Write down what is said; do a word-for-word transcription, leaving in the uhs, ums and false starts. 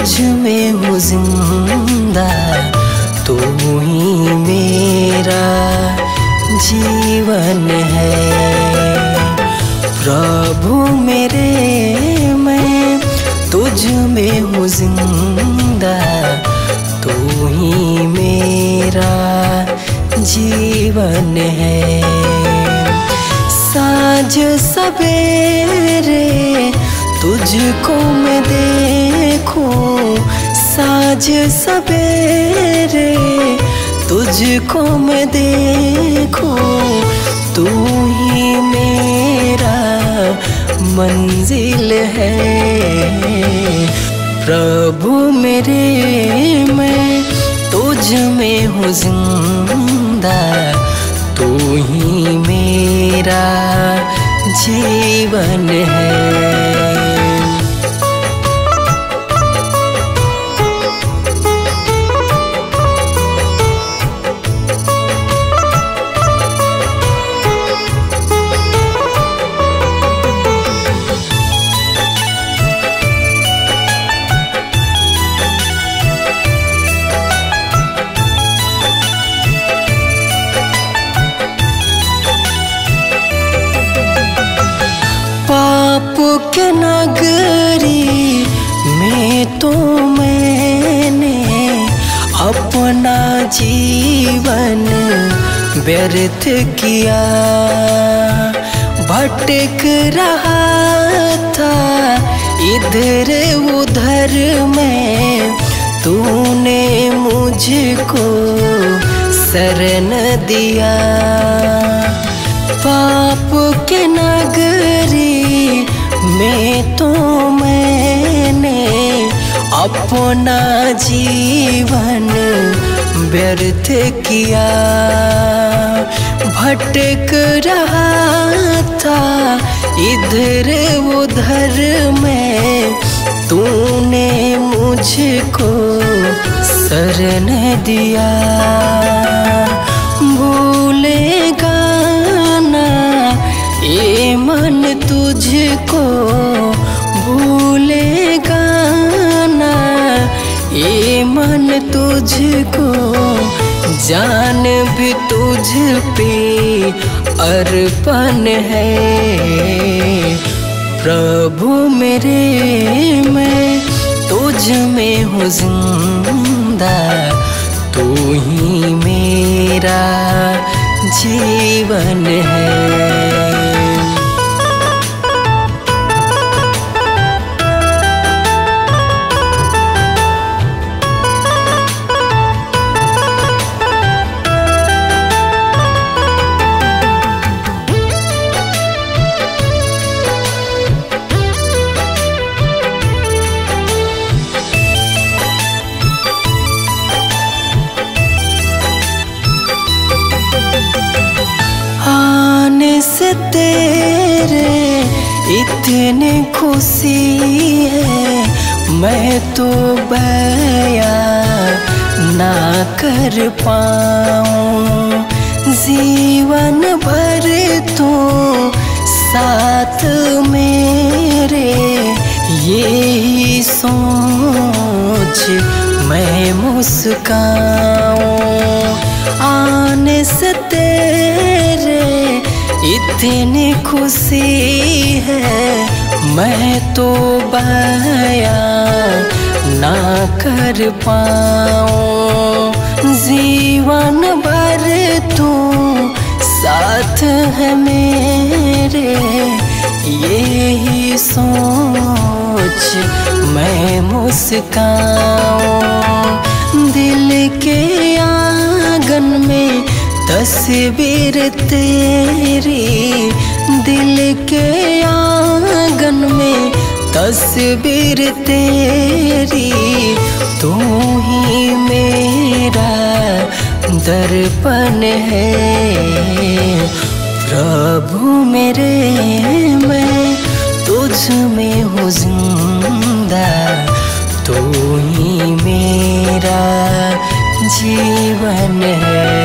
तुझ में हूँ जिंदा, तू ही मेरा जीवन है। प्रभु मेरे मैं तुझ में हूँ जिंदा, तू ही मेरा जीवन है। साँझ सवेरे तुझको मैं देखूं, साँझ सवेरे तुझको मैं देखूं, तू ही मेरा मंजिल है। प्रभु मेरे मैं तुझ में हूँ जिंदा, तू ही मेरा जीवन है। पाप के नगरी में तो मैंने अपना जीवन व्यर्थ किया। भटक रहा था इधर उधर में, तूने मुझको शरण दिया। पाप के नगरी में तो मैंने अपना जीवन व्यर्थ किया। भटक रहा था इधर उधर में, तूने मुझको शरण दिया। भूलेगा ना ये मन तुझको, भूलेगा ना ये मन तुझको, जान भी तुझ पे अर्पण है। प्रभु मेरे मैं तुझ में हूँ जिंदा, तू ही मेरा जीवन है। आने से तेरे इतनी खुशी है, मैं तो बयां ना कर पाऊं। जीवन भर तो साथ मेरे यही सोच मैं मुस्काऊं। आने से तेरे इतनी खुशी है, मैं तो बयां ना कर पाऊं। जीवन भर तू साथ है मेरे, यही सोच मैं मुस्काऊं। दिल के आंगन में तस्वीर तेरी, दिल के आंगन में तस्वीर तेरी, तू ही मेरा दर्पण है। प्रभु मेरे मैं तुझ में हूँ जिंदा, तू ही मेरा जीवन है।